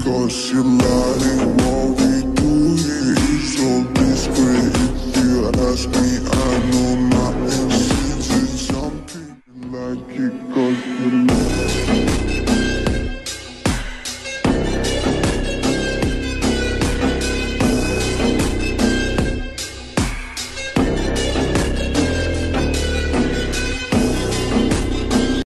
Cause you're lying, what we do here is so discreet. If you ask me, I know